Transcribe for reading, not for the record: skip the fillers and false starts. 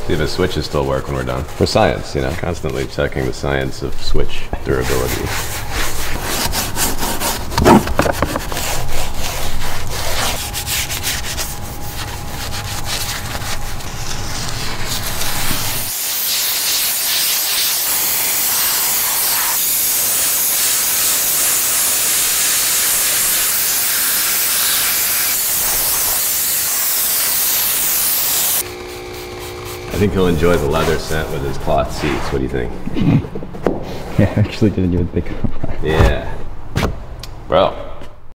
See if the switches still work when we're done. For science, you know. Constantly checking the science of switch durability. I think he'll enjoy the leather scent with his cloth seats. What do you think? Yeah, I actually didn't even think of that. Yeah. Bro.